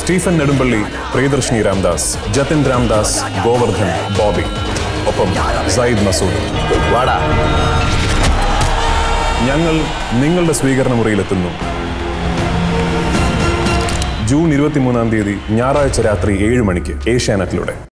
Stephen Nedumpally, Priyadarshini Ramdas, Jatin Ramdas, Govardhan, Bobby, ഒപ്പം സയ്യിദ് മസൂദ്. ഞങ്ങൾ നിങ്ങളുടെ സ്വീകരണ മുറിയിലെത്തുന്നു. ജൂൺ 23 ഞായറാഴ്ച രാത്രി 7 മണിക്ക് ഏഷ്യാനെറ്റിലൂടെ.